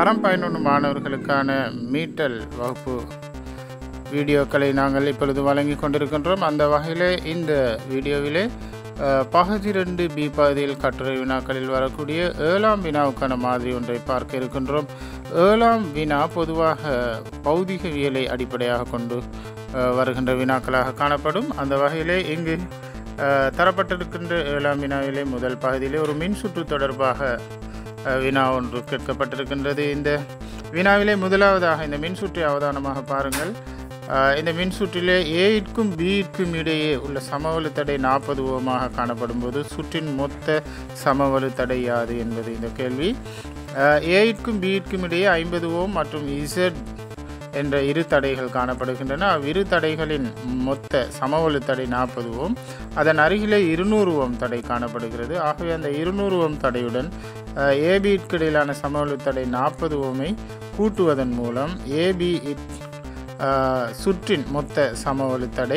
தரம் பயனுள்ள மாணவர்களுக்கான மீட்டல் வகுப்பு வீடியோக்களை நாங்கள் இப்பொழுது வழங்கி கொண்டிருக்கின்றோம். அந்த வகையிலே இந்த வீடியோவிலே பகுதி 2 பி பகுதியில் கட்டுரை வினாக்களில் வரக்கூடிய 7ஆம் வினாவுக்கான மாதிரி ஒன்றை பார்க்க இருக்கின்றோம். 7ஆம் வினா பொதுவாக பௌதிகவியலை அடிப்படையாக கொண்டு வருகின்ற வினாக்களாக காணப்படும். அந்த வகையிலே இங்கு தரப்பட்டிருக்கின்ற 7ஆம் வினாவிலே முதல் பகுதியிலே ஒரு மின்சுற்று தொடர்பாக வினா ஒன்று கேட்கப்பட்டிருக்கின்றது. இந்த வினாவிலே முதலாவதாக இந்த மின்சுற்றை அவதானமாக பாருங்கள். இந்த மின்சுற்றிலே ஏக்கும் பிக்கும் இடையே உள்ள சமவெளி தடை 40 ஓமாக காணப்படும் போது சுற்றின் மொத்த சமவெளி தடை யாது என்பது இந்த கேள்வி. ஏக்கும் பிக்கும் இடையே 50 ஓம் மற்றும் இசட் என்ற இரு தடைகள் காணப்படுகின்றன. அவ்விரு தடைகளின் மொத்த சமவெளி தடை 40 ஓம். அதன் அருகிலே 200 ஓம் தடை காணப்படுகிறது. ஆகவே அந்த 200 ஓம் தடையுடன் ஏபிக்கு இடையிலான சமவெளி தடை 40 ஓமை கூட்டுவதன் மூலம் ஏபி சுற்றின் மொத்த சமவெளி தடை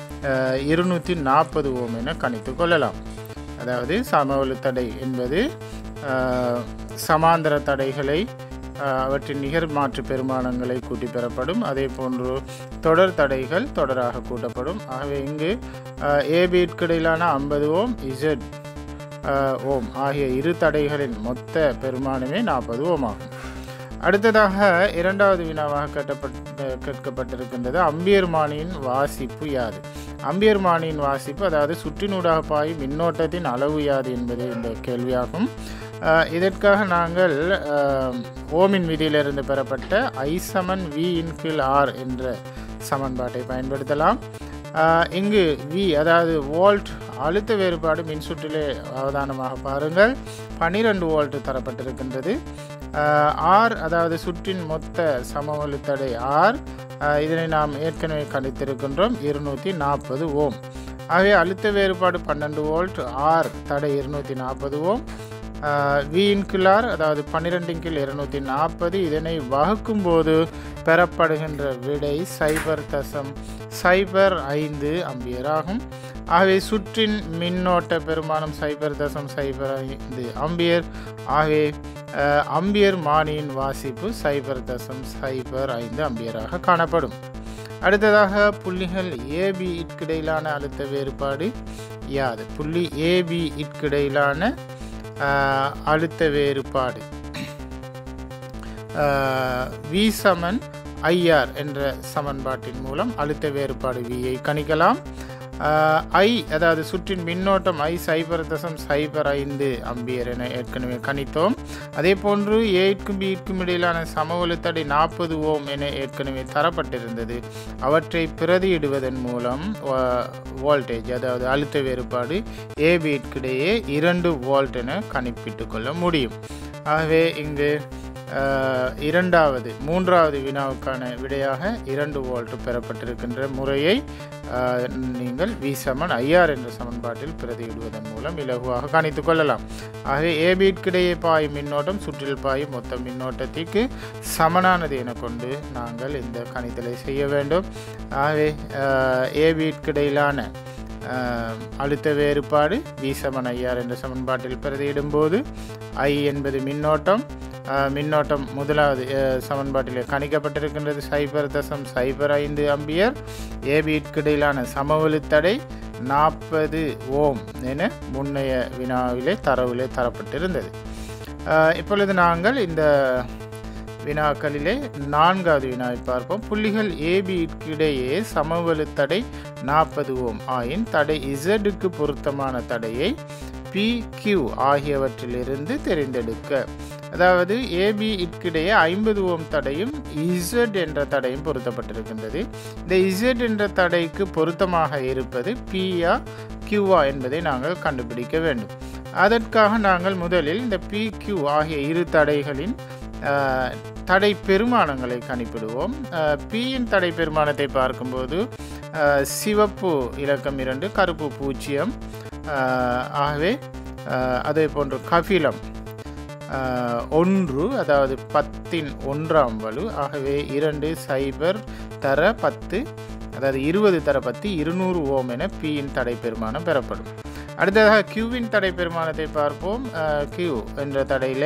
240 ஓம் என கணித்து கொள்ளலாம். அதாவது சமவெளி தடை என்பது சமாந்தர தடைகளை அவற்றின் நிகர் மாற்று பெருமானங்களை கூட்டி பெறப்படும். அதே போன்று தொடர் தடைகள் தொடராக கூட்டப்படும். ஆகவே இங்கு ஏபிக்கு இடையிலான 50 ஓம் இசட் ஓம் ஆகிய இரு தடைகளின் மொத்த பெருமானமே 40 ஓம் ஆகும். அடுத்ததாக இரண்டாவது வினாவாக கேட்கப்பட்டிருக்கின்றது அம்பியர்மானியின் வாசிப்பு யாது. அம்பியர்மானியின் வாசிப்பு அதாவது சுற்றினூடாக பாயும் மின்னோட்டத்தின் அளவு யாது என்பது இந்த கேள்வியாகும். இதற்காக நாங்கள் ஓமின் விதியிலிருந்து பெறப்பட்ட I=V/R என்ற சமன்பாட்டை பயன்படுத்தலாம். இங்கு V அதாவது வோல்ட் அழுத்த வேறுபாடு மின்சுற்றிலே அவதானமாக பாருங்கள் 12 வோல்ட் தரப்பட்டிருக்கின்றது. R அதாவது சுற்றின் மொத்த சமவெளி தடை R, இதனை நாம் ஏற்கனவே கணித்திருக்கின்றோம் 240 ஓம். ஆகவே அழுத்த வேறுபாடு 12 வோல்ட், R தடை 240 ஓம். V/R அதாவது 12/240. இதனை வகுக்கும் போது பெறப்படுகின்ற விடை 0.05 அம்பியர் ஆகும். ஆகவே சுற்றின் மின்னோட்ட பெருமானம் 0.05 அம்பியர். ஆகவே அம்பியர் மானியின் வாசிப்பு 0.05 அம்பியராக காணப்படும். அடுத்ததாக புள்ளிகள் ஏபி இடையிலான அழுத்த வேறுபாடு யாது. புள்ளி ஏபி இடையிலான அழுத்த வேறுபாடு V=IR என்ற சமன்பாட்டின் மூலம் அழுத்த வேறுபாடு Vஐ கணிக்கலாம். I அதாவது சுற்றின் மின்னோட்டம் I 0.05 அம்பியர் என ஏற்கனவே கணித்தோம். அதே போன்று ஏக்கும் பிக்கும் இடையிலான சமவெளி தடை 40 ஓம் என ஏற்கனவே தரப்பட்டிருந்தது. அவற்றை பிரதியிடுவதன் மூலம் வோல்டேஜ் அதாவது அழுத்த வேறுபாடு ஏபிக்கு இடையே 2 வோல்ட் என கணிப்பிட்டு கொள்ள முடியும். ஆகவே இங்கு மூன்றாவது வினாவுக்கான விடையாக 2 வோல்ட் பெறப்பட்டிருக்கின்ற முறையை நீங்கள் V=IR என்ற சமன்பாட்டில் பிரதியிடுவதன் மூலம் இலகுவாக கணித்துக் கொள்ளலாம். ஆகவே ஏபிக்கு இடையே பாயும் மின்னோட்டம் சுற்றில் பாயும் மொத்த மின்னோட்டத்திற்கு சமனானது என கொண்டு நாங்கள் இந்த கணித்தலை செய்ய வேண்டும். ஆகவே ஏபிக்கு இடையிலான அழுத்த வேறுபாடு V=IR என்ற சமன்பாட்டில் பிரதியிடும் போது I என்பது மின்னோட்டம் முதலாவது சமன்பாட்டிலே கணிக்கப்பட்டிருக்கின்றது 0.05 அம்பியர். ஏபிக்கு இடையிலான சமவெளி தடை 40 ஓம் என முன்னைய வினாவிலே தரவிலே தரப்பட்டிருந்தது. இப்பொழுது நாங்கள் இந்த வினாக்களிலே 4வது வினாவை பார்ப்போம். புள்ளிகள் ஏபிக்கு இடையே சமவெளி தடை 40 ஓம் ஆயின் தடை இசட்டுக்கு பொருத்தமான தடையை PQ ஆகியவற்றிலிருந்து தெரிந்தெடுக்க. அதாவது ஏபி இடையே 50 ஓம் தடையும் இசட் என்ற தடையும் பொருத்தப்பட்டிருக்கின்றது. இந்த இசட் என்ற தடைக்கு பொருத்தமாக இருப்பது பியா கியூவா என்பதை நாங்கள் கண்டுபிடிக்க வேண்டும். அதற்காக நாங்கள் முதலில் இந்த PQ ஆகிய இரு தடைகளின் தடை பெருமானங்களை கணிப்பிடுவோம். Pயின் தடை பெருமானத்தை பார்க்கும்போது சிவப்பு இலக்கம் 2, கருப்பு 0. ஆகவே அதே போன்று கபிலம் 1 அதாவது 10 1ஆம் வலு. ஆகவே 2 0 தர 10 அதாவது 20 தர 10 200 ஓம் என Pயின் தடை பெருமானம் பெறப்படும். அடுத்ததாக கியூவின் தடை பெருமானத்தை பார்ப்போம். கியூ என்ற தடையிலே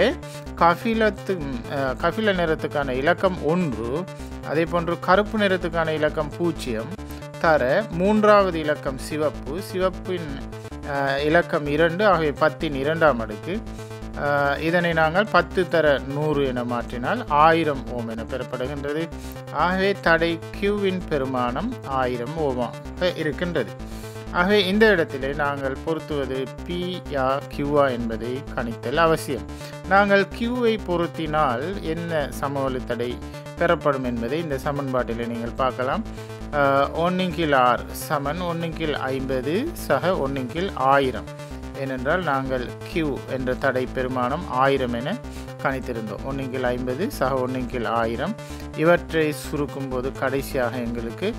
கஃபில நிறத்துக்கான இலக்கம் 1, அதே போன்று கருப்பு நிறத்துக்கான இலக்கம் 0 தர 3வது இலக்கம் சிவப்பின் இலக்கம் 2 ஆகிய 10இன் 2ஆம் அடுக்கு. இதனை நாங்கள் 10 தர 100 என மாற்றினால் 1000 ஓம் என பெறப்படுகின்றது. ஆகவே தடை கியூவின் பெருமானம் 1000 ஓமாக இருக்கின்றது. ஆகவே இந்த இடத்திலே நாங்கள் பொருத்துவது P யா Q என்பதை கணித்தல் அவசியம். நாங்கள் Qவை பொருத்தினால் என்ன சமவெளி தடை பெறப்படும் என்பதை இந்த சமன்பாட்டிலே நீங்கள் பார்க்கலாம். 1/r சமன் 1/50 சக 1/1000. ஏனென்றால் நாங்கள் Q என்ற தடை பெருமானம் 1000 என கணித்திருந்தோம். 1/50 சக 1/1000. இவற்றை சுருக்கும் போது கடைசியாக எங்களுக்கு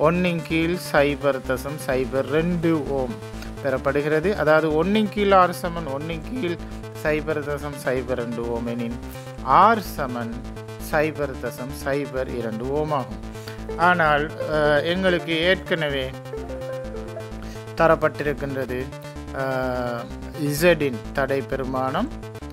1/0.02 ஓம் பெறப்படுகிறது. அதாவது 1/r சமன் 1/0.02 ஓம் எனின் r சமன் 0.02 ஓம் ஆகும். ஆனால் எங்களுக்கு ஏற்கனவே தரப்பட்டிருக்கின்றது இசடின் தடை பெருமானம்,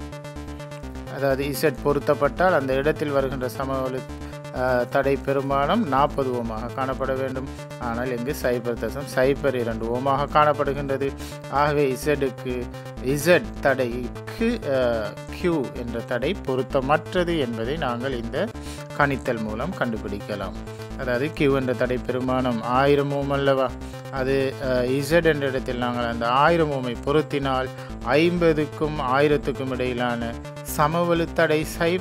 அதாவது இசட் பொருத்தப்பட்டால் அந்த இடத்தில் வருகின்ற சமவெளி தடை பெருமானம் 40 ஓமாக காணப்பட வேண்டும். ஆனால் இங்கு 0.02 ஓமாக காணப்படுகின்றது. ஆகவே இசட் தடைக்கு Q என்ற தடை பொருத்தமற்றது என்பதை நாங்கள் இந்த கணித்தல் மூலம் கண்டுபிடிக்கலாம். அதாவது Q என்ற தடை பெருமானம் 1000 ஓம் அல்லவா, அது Z என்ற இடத்தில் நாங்கள் அந்த 1000 ஓமை பொருத்தினால் 50க்கும் 1000க்கும் இடையிலான சமவெளி தடை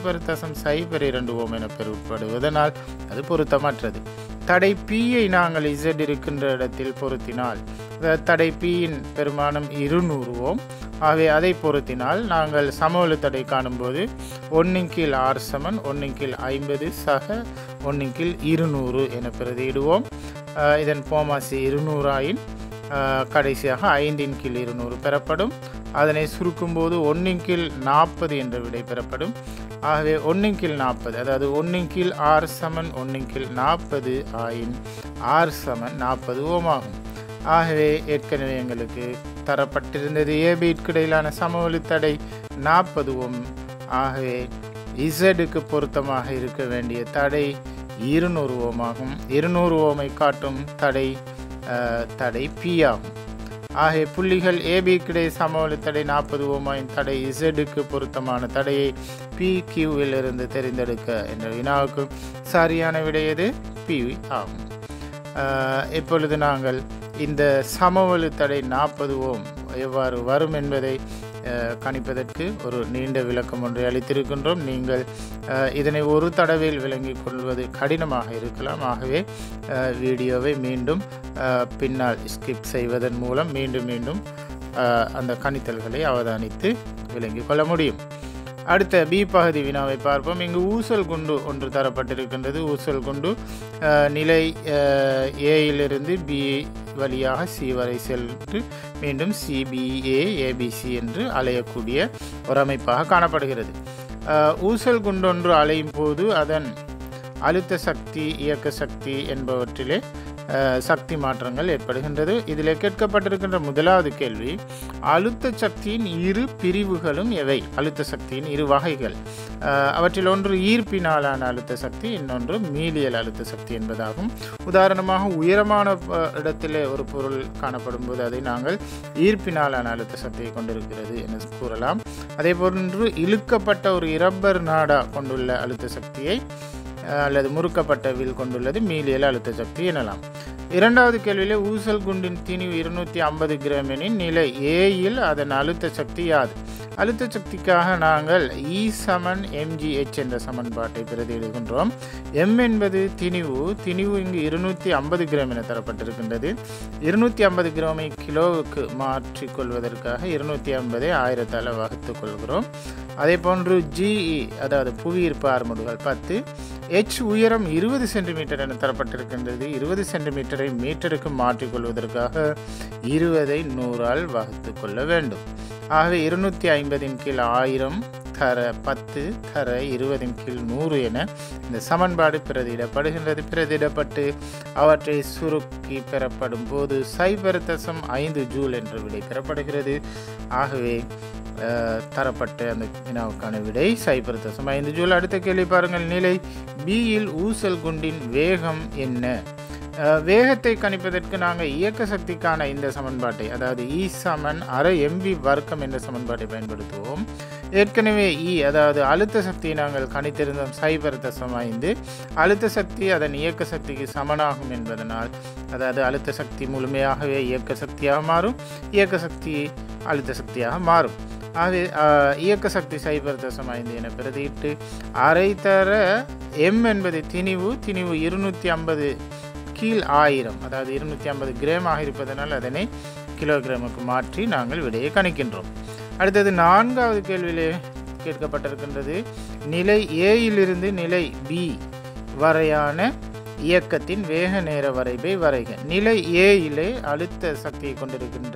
0.02 ஓம் என பெறப்படுவதனால் அது பொருத்தமற்றது. தடை Pயை நாங்கள் Z இருக்கின்ற இடத்தில் பொருத்தினால் தடை Pயின் பெருமானம் 200 ஓம். ஆகவே அதை பொருத்தினால் நாங்கள் சமவெளி தடை காணும்போது 1/r சமன் 1/50 சக 1/200 என பிரதியிடுவோம். இதன் போமாசி 200 ஆயின் கடைசியாக 5/200 பெறப்படும். அதனை சுருக்கும்போது 1/40 என்ற விடை பெறப்படும். ஆகவே 1/40 அதாவது 1/r சமன் 1/40 ஆயின் r சமன் 40 ஓம் ஆகும். ஆகவே ஏற்கனவே எங்களுக்கு தரப்பட்டிருந்தது ஏபிக்கு இடையிலான சமவெளி தடை 40 ஓம். ஆகவே இசடுக்கு பொருத்தமாக இருக்க வேண்டிய தடை 200 ஓம் ஆகும். 200 ஓமை காட்டும் தடை P ஆகும். ஆகிய புள்ளிகள் ஏபிக்கு இடையே சமவெளி தடை 40 ஓமாயின் தடை இசடுக்கு பொருத்தமான தடையை PQவில் இருந்து தெரிந்தெடுக்க என்ற வினாவுக்கு சரியான விடை எது? P ஆகும். இப்பொழுது நாங்கள் இந்த சமவெளி தடை 40 ஓம் எவ்வாறு வரும் என்பதை கணிப்பதற்கு ஒரு நீண்ட விளக்கம் ஒன்றை அளித்திருக்கின்றோம். நீங்கள் இதனை ஒரு தடவையில் விளங்கிக் கொள்வது கடினமாக இருக்கலாம். ஆகவே வீடியோவை மீண்டும் பின்னால் ஸ்கிப் செய்வதன் மூலம் மீண்டும் அந்த கணித்தல்களை அவதானித்து விளங்கிக் கொள்ள முடியும். அடுத்த பி பகுதி வினாவை பார்ப்போம். இங்கு ஊசல் குண்டு ஒன்று தரப்பட்டிருக்கின்றது. ஊசல் குண்டு நிலை ஏயிலிருந்து பி வழியாக சி வரை சென்று மீண்டும் சிபிஏ ஏபிசி என்று அலையக்கூடிய ஒரு அமைப்பாக காணப்படுகிறது. ஊசல் குண்டொன்று அலையும் போது அதன் அழுத்த சக்தி, இயக்க சக்தி என்பவற்றிலே சக்தி மாற்றங்கள் ஏற்படுகின்றது. இதில் கேட்கப்பட்டிருக்கின்ற முதலாவது கேள்வி, அழுத்த சக்தியின் இரு பிரிவுகளும் எவை? அழுத்த சக்தியின் இரு வகைகள். அவற்றில் ஒன்று ஈர்ப்பினாலான அழுத்த சக்தி, இன்னொன்று மீளியல் அழுத்த சக்தி என்பதாகும். உதாரணமாக உயரமான இடத்திலே ஒரு பொருள் காணப்படும் போது அதை நாங்கள் ஈர்ப்பினாலான அழுத்த சக்தியை கொண்டிருக்கிறது என கூறலாம். அதே போன்று இழுக்கப்பட்ட ஒரு இரப்பர் நாடா கொண்டுள்ள அழுத்த சக்தியை அல்லது முறுக்கப்பட்ட வில் கொண்டுள்ளது மீளியல் அழுத்த சக்தி எனலாம். இரண்டாவது கேள்வியிலே ஊசல் குண்டின் திணிவு 250 கிராம் எனின் நிலை ஏயில் அதன் அழுத்த சக்தி யாது? அழுத்த சக்திக்காக நாங்கள் E சமன் mgh என்ற சமன்பாட்டை பிரதியிடுகின்றோம். m என்பது திணிவு இங்கு 250 கிராம் என தரப்பட்டிருக்கின்றது. 250 கிராமை கிலோவுக்கு மாற்றிக்கொள்வதற்காக 250ஐ 1000ஆல் வகுத்துக் கொள்கிறோம். அதே போன்று GE அதாவது புவியீர்ப்பு ஆர்முடுகள் 10, h உயரம் 20 சென்டிமீட்டர் என தரப்பட்டிருக்கின்றது. 20 சென்டிமீட்டரை மீட்டருக்கு மாற்றிக்கொள்வதற்காக 20ஐ 100ஆல் வகுத்து கொள்ள வேண்டும். ஆகவே 250 ன் கீழ் 1000 தர 10 தர 20 கீழ் 100 என இந்த சமன்பாடு பிரதியிடப்படுகின்றது. பிரதியிடப்பட்டு அவற்றை சுருக்கி பெறப்படும் போது 0.5 ஜூல் என்ற விடை பெறப்படுகிறது. ஆகவே தரப்பட்ட அந்த வினாவுக்கான விடை 0.5 ஜூல். அடுத்த கேள்வி பாருங்கள். நிலை பியில் ஊசல் குண்டின் வேகம் என்ன? வேகத்தை கணிப்பதற்கு நாங்கள் இயக்க சக்திக்கான இந்த சமன்பாட்டை, அதாவது E சமன் அரை mv வர்க்கம் என்ற சமன்பாட்டை பயன்படுத்துவோம். ஏற்கனவே அதாவது அழுத்த சக்தியை நாங்கள் கணித்திருந்தோம் 0.5. அழுத்த சக்தி அதன் இயக்க சக்திக்கு சமனாகும் என்பதனால், அதாவது அழுத்த சக்தி முழுமையாகவே இயக்க சக்தியாக மாறும், இயக்க சக்தி அழுத்த சக்தியாக மாறும். ஆகவே இயக்க சக்தி 0.5 என பிரதியிட்டு அரை தர m என்பது திணிவு 250 கீழ் 1000, அதாவது 250 கிராமாக இருப்பதனால் அதனை கிலோகிராமுக்கு மாற்றி நாங்கள் விடையை கணிக்கின்றோம். அடுத்தது 4வது கேள்வியிலே கேட்கப்பட்டிருக்கின்றது. நிலை ஏயிலிருந்து நிலை B வரையான இயக்கத்தின் வேக நேர வரைவை வரைக. நிலை ஏயிலே அழுத்த சக்தியை கொண்டிருக்கின்ற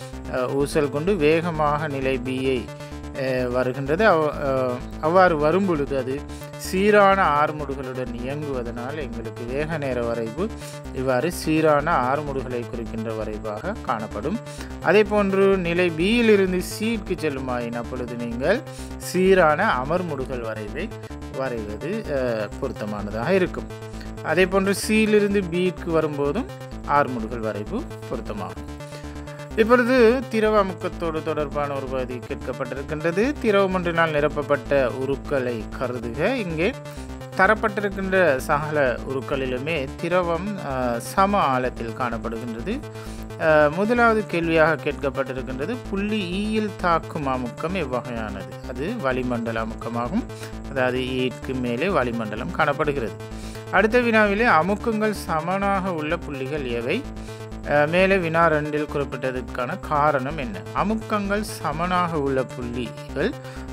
ஊசல் கொண்டு வேகமாக நிலை பியை வருகின்றது. அவ்வாறு வரும்பொழுது அது சீரான ஆர்முடுகளுடன் இயங்குவதனால் எங்களுக்கு வேக நேர வரைவு இவ்வாறு சீரான ஆர்முடுகளை குறிக்கின்ற வரைவாக காணப்படும். அதே போன்று நிலை பியிலிருந்து சீக்கு செல்லுமாயின் அப்பொழுது நீங்கள் சீரான அமர்முடுகள் வரைவை வரைவது பொருத்தமானதாக இருக்கும். அதே போன்று சியிலிருந்து பிக்கு வரும்போதும் ஆர்முடுகள் வரைவு பொருத்தமாகும். இப்பொழுது திரவ அமுக்கத்தோடு தொடர்பான ஒரு பகுதி கேட்கப்பட்டிருக்கின்றது. திரவம் ஒன்றினால் நிரப்பப்பட்ட உருக்களை கருதுக. இங்கே தரப்பட்டிருக்கின்ற சகல உருக்களிலுமே திரவம் சம ஆழத்தில் காணப்படுகின்றது. முதலாவது கேள்வியாக கேட்கப்பட்டிருக்கின்றது, புள்ளி ஈயில் தாக்கும் அமுக்கம் எவ்வகையானது? அது வளிமண்டல அமுக்கமாகும். அதாவது ஈக்கு மேலே வளிமண்டலம் காணப்படுகிறது. அடுத்த வினாவிலே அமுக்கங்கள் சமனாக உள்ள புள்ளிகள் எவை? மேலே வினா 2 குறிப்பிட்டதற்கான காரணம் என்ன? அமுக்கங்கள் சமனாக உள்ள புள்ளிகள்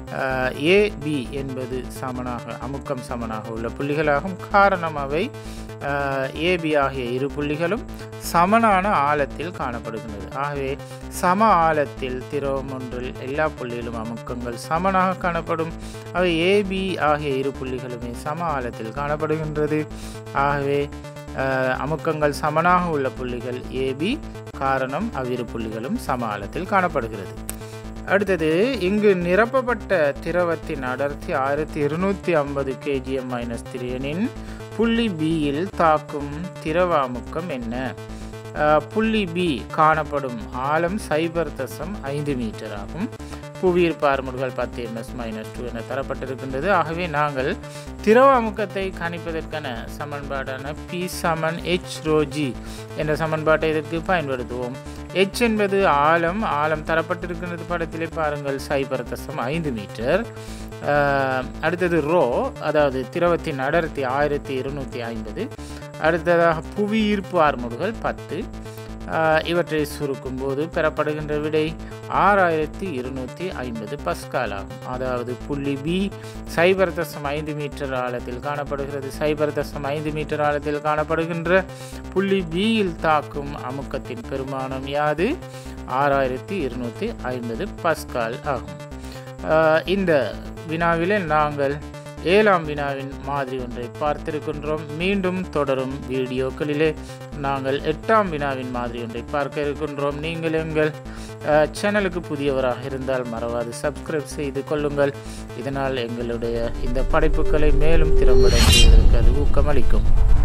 AB என்பது அமுக்கம் சமனாக உள்ள புள்ளிகளாகும். காரணம் அவை AB ஆகிய இரு புள்ளிகளும் சமனான ஆழத்தில் காணப்படுகின்றது. ஆகவே சம ஆழத்தில் திரவம் ஒன்றில் எல்லா புள்ளியிலும் அமுக்கங்கள் சமனாக காணப்படும். அவை AB ஆகிய இரு புள்ளிகளுமே சம ஆழத்தில் காணப்படுகின்றது. ஆகவே அமுக்கங்கள் சமனாக உள்ள புள்ளிகள் AB, காரணம் அவ்விரு புள்ளிகளும் சம ஆழத்தில் காணப்படுகிறது. அடுத்தது, இங்கு நிரப்பப்பட்ட திரவத்தின் அடர்த்தி 1250 kgm-3 எனின் புள்ளி Bயில் தாக்கும் திரவ அமுக்கம் என்ன? புள்ளி B காணப்படும் ஆழம் 0.5 மீட்டர் ஆகும். புவியீர்ப்பு ஆர்முடுகள் 10 ms-2 என தரப்பட்டிருக்கின்றது. ஆகவே நாங்கள் திரவ அமுக்கத்தை கணிப்பதற்கான சமன்பாடான P சமன் h ρg என்ற சமன்பாட்டை இதற்கு பயன்படுத்துவோம். h என்பது ஆழம் தரப்பட்டிருக்கின்றது. படத்திலே பாருங்கள் 0.5 மீட்டர். அடுத்தது ρ, அதாவது திரவத்தின் அடர்த்தி 1250. அடுத்ததாக புவியீர்ப்பு ஆர்முடுகள் 10. இவற்றை சுருக்கும் போது பெறப்படுகின்ற விடை 6250 பஸ்கால் ஆகும். அதாவது புள்ளி B 0.5 மீட்டர் ஆழத்தில் காணப்படுகிறது. 0.5 மீட்டர் ஆழத்தில் காணப்படுகின்ற புள்ளி Bயில் தாக்கும் அமுக்கத்தின் பெருமானம் யாது? 6250 பஸ்கால் ஆகும். இந்த வினாவிலே நாங்கள் 7ஆம் வினாவின் மாதிரி ஒன்றை பார்த்திருக்கின்றோம். மீண்டும் தொடரும் வீடியோக்களிலே நாங்கள் 8ஆம் வினாவின் மாதிரி ஒன்றை பார்க்க இருக்கின்றோம். நீங்கள் எங்கள் சேனலுக்கு புதியவராக இருந்தால் மறவாது சப்ஸ்கிரைப் செய்து கொள்ளுங்கள். இதனால் எங்களுடைய இந்த படைப்புகளை மேலும் திறம்பட செய்வதற்கு அது ஊக்கமளிக்கும்.